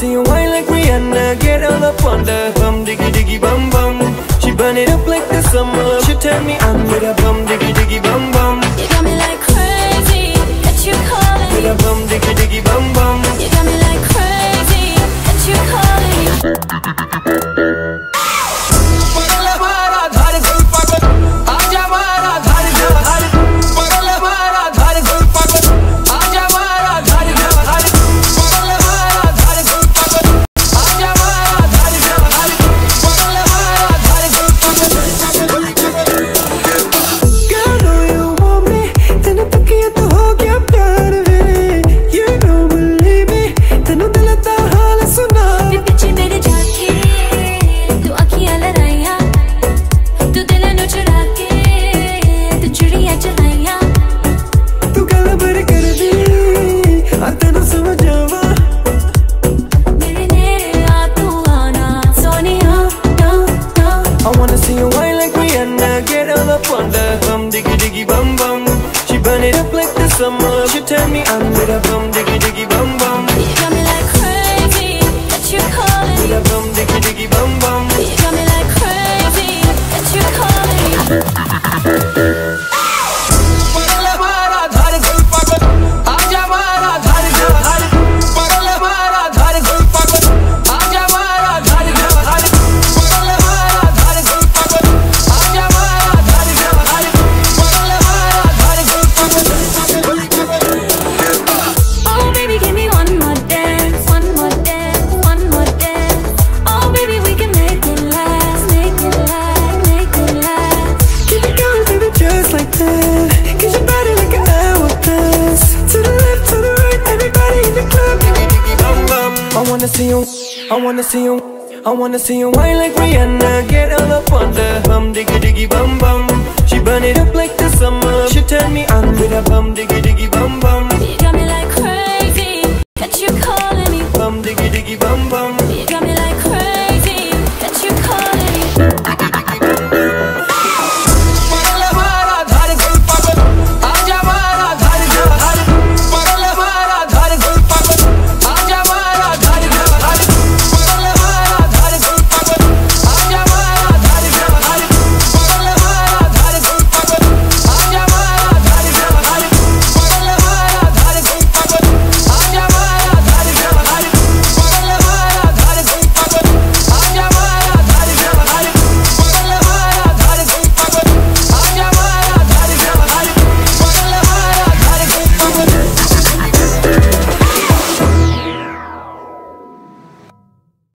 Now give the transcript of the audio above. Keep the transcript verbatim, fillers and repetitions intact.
see you whine like Rihanna, get all up on the bum diggy diggy bum bum. She burn it up like the summer. She tell me I'm with a bum diggy diggy bum bum. You got me like crazy, that you calling me. With a bum diggy diggy bum bum. You got me like crazy, that you calling me. Summer, she tell me I'm with a bum diggy diggy bum bum. You got me like crazy, that you calling me. With a bum diggy diggy bum bum. You got me like crazy, that you calling me. I wanna see you, I wanna see you, I wanna see you whine like Rihanna, get all up on the bum diggy diggy bum bum. She burn it up like the summer. She tell me I'm with a bum diggy diggy bum bum. You got me like crazy, that you calling me. Bum diggy diggy bum bum. You got me like